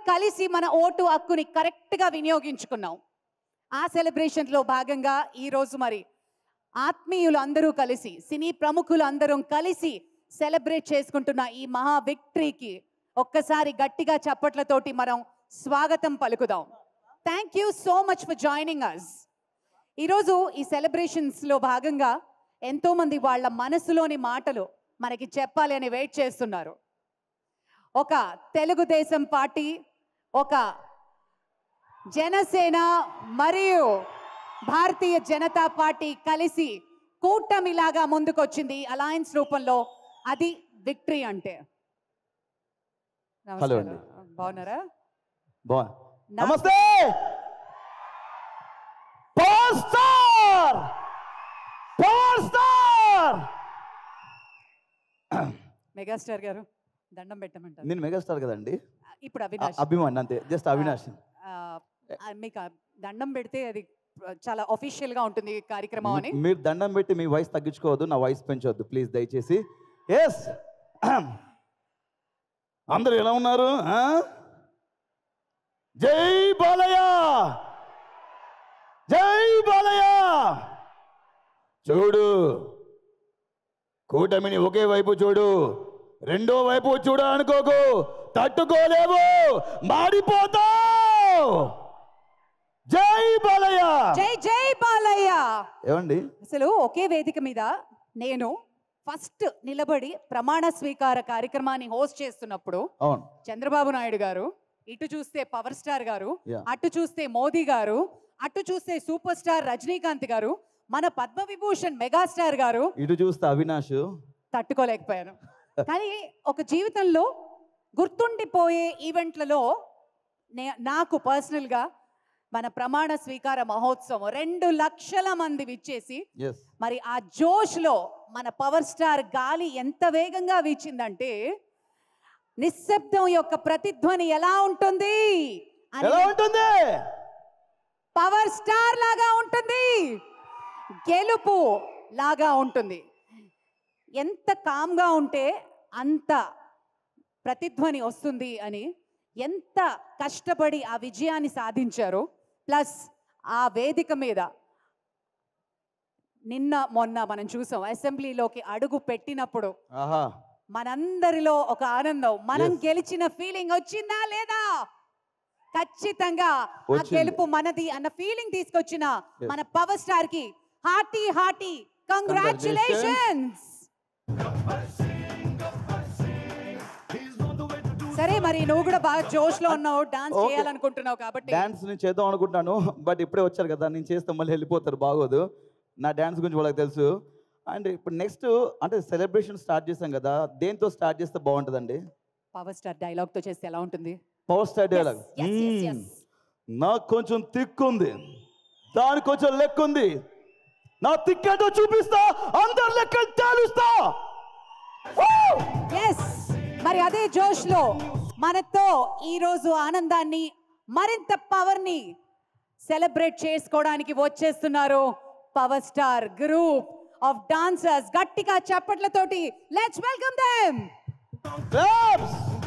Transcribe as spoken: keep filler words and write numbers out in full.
కలిసి మన ఓటు హక్కుని కరెక్ట్గా వినియోగించుకున్నాం. ఆ సెలబ్రేషన్లో భాగంగా ఈరోజు మరి ఆత్మీయులు అందరూ కలిసి, సినీ ప్రముఖులు అందరం కలిసి సెలబ్రేట్ చేసుకుంటున్న ఈ మహా విక్టరీకి ఒక్కసారి గట్టిగా చప్పట్లతోటి మనం స్వాగతం పలుకుదాం. Thank you so much for joining us. ఈరోజు ఈ సెలబ్రేషన్స్లో భాగంగా ఎంతోమంది వాళ్ళ మనసులోని మాటలు మనకి చెప్పాలి అని వెయిట్ చేస్తున్నారు. ఒక తెలుగుదేశం పార్టీ, ఒక జనసేన మరియు భారతీయ జనతా పార్టీ కలిసి కూటమిలాగా ముందుకొచ్చింది అలయన్స్ రూపంలో. అది విక్టరీ అంటే. హలో అండి, బాగున్నారా? నమస్తే. Power star, power star. Megastar గారు దండం పెట్టమంటారు. నేను మెగాస్టార్ కదండి. ఇప్పుడు అవినాష్ అభిమాన్ అంతే, జస్ట్ అవినాష్. మీకు దండం పెడితే అది చాలా అఫీషియల్ గా ఉంటుంది కార్యక్రమం అని. మీరు దండం పెట్టి మీ వాయిస్ తగ్గించుకోవద్దు, నా వాయిస్ పెంచవద్దు ప్లీజ్ దయచేసి. ఎస్, అందరు ఎలా ఉన్నారు? జై బాలయ్య, జై బాలయ్య. చూడు, కూటమిని ఒకే వైపు చూడు, రెండో వైపు చూడ అనుకోకు, తట్టుకోలేవు, మాడిపోతావు. జై బాలయ్య, జై జై బాలయ్య. ఏమండి, అసలు ఒకే వేదిక మీద నేను ఫస్ట్ నిలబడి ప్రమాణ స్వీకార కార్యక్రమాన్ని హోస్ట్ చేస్తున్నప్పుడు చంద్రబాబు నాయుడు గారు, ఇటు చూస్తే పవర్ స్టార్ గారు, అటు చూస్తే మోదీ గారు, అటు చూస్తే సూపర్ స్టార్ రజనీకాంత్ గారు, మన పద్మ విభూషణ్ మెగాస్టార్ గారు, ఇటు చూస్తే అవినాష్. తట్టుకోలేకపోయాను. కానీ ఒక జీవితంలో గుర్తుండిపోయే ఈవెంట్లలో నాకు పర్సనల్గా మన ప్రమాణ స్వీకార మహోత్సవం రెండు లక్షల మంది విచ్చేసి, మరి ఆ జోష్ లో మన పవర్ స్టార్ గాలి ఎంత వేగంగా వీచిందంటే, నిశ్శబ్దం యొక్క ప్రతిధ్వని ఎలా ఉంటుంది? పవర్ స్టార్ లాగా ఉంటుంది, గెలుపు లాగా ఉంటుంది. ఎంత కామ్గా ఉంటే అంత ప్రతిధ్వని వస్తుంది అని ఎంత కష్టపడి ఆ విజయాన్ని సాధించారు. ప్లస్ ఆ వేదిక మీద నిన్న మొన్న మనం చూసాం, అసెంబ్లీలోకి అడుగు పెట్టినప్పుడు మనందరిలో ఒక ఆనందం, మనం గెలిచిన ఫీలింగ్ వచ్చిందా లేదా? ఖచ్చితంగా ఆ గెలుపు మనది అన్న ఫీలింగ్ తీసుకొచ్చిన మన పవర్ స్టార్ కి హార్టీ హార్టీ కంగ్రాచులేషన్స్. సరే, మరి నువ్వు కూడా బాగా జోష్ లో ఉన్నావు, డాన్స్ చేయాలనుకుంటున్నావు కాబట్టి. డాన్స్ నేను చేద్దాం అనుకుంటున్నాను, బట్ ఇప్పుడే వచ్చారు కదా, నేను చేస్తే మళ్ళీ వెళ్ళిపోతారు, బాగోదు. నా డాన్స్ గురించి వాళ్ళకి తెలుసు. అండ్ ఇప్పుడు నెక్స్ట్ అంటే సెలబ్రేషన్ స్టార్ట్ చేసాం కదా, దేంతో స్టార్ట్ చేస్తే బాగుంటుందండి? పవర్ స్టార్ డైలాగ్ తో చేస్తే ఎలా ఉంటుంది? Power star dialogue. నాకు కొంచెం తిక్కుంది, దానికి కొంచెం లెక్కుంది, నా తిక్కేటో చూపిస్తా, అందరు లెక్కలు తేలుస్తా. మరి అదే జోష్ లో మనతో ఈ రోజు ఆనందాన్ని, మరింత పవర్ ని సెలబ్రేట్ చేసుకోవడానికి వచ్చేస్తున్నారు power star group of dancers. గట్టిగా చప్పట్లతోటి లెట్స్ వెల్కమ్ దెమ్.